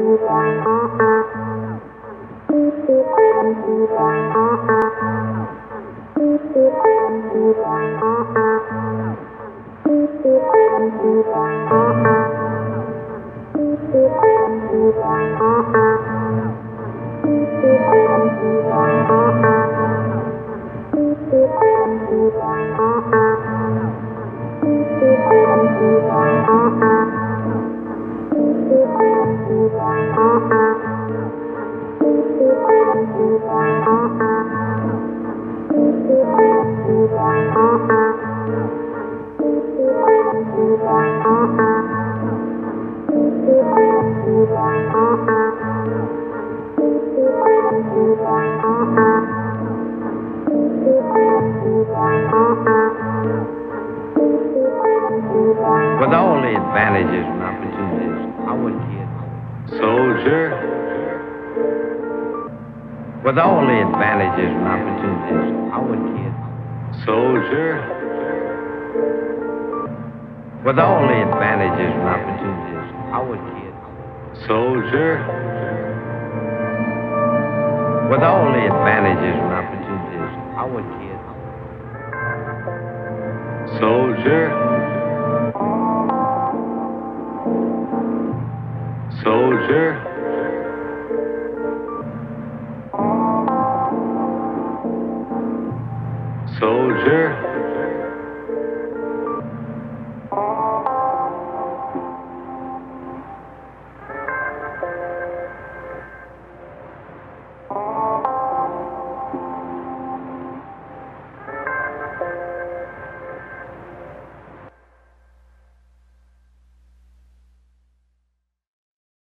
With all the advantages and opportunities, our kids. Soldier. With all the advantages and opportunities, our kids. Soldier. With all the advantages and opportunities, our kids. Soldier. With all the advantages and opportunities, our kids. Soldier. Soldier. Soldier.